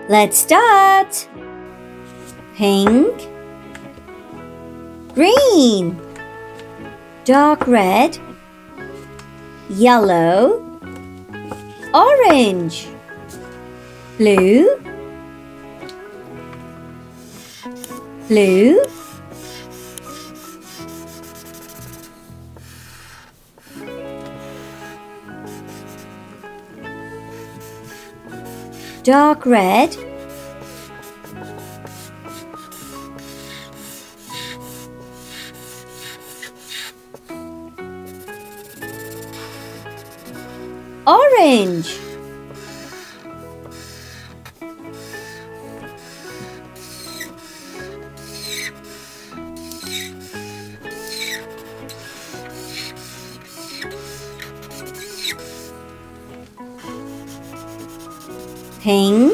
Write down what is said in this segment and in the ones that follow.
Let's start. Pink, green, dark red, yellow, orange, blue, blue, dark red, orange, pink,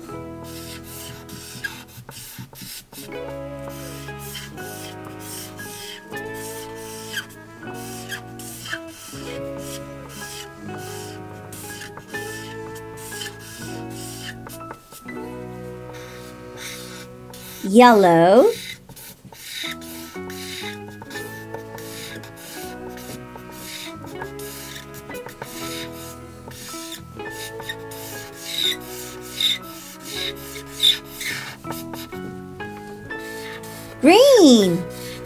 yellow, green,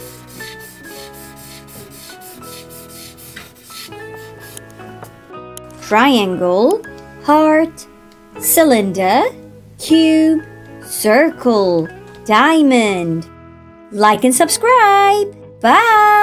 triangle, heart, cylinder, cube, circle, diamond. Like and subscribe. Bye.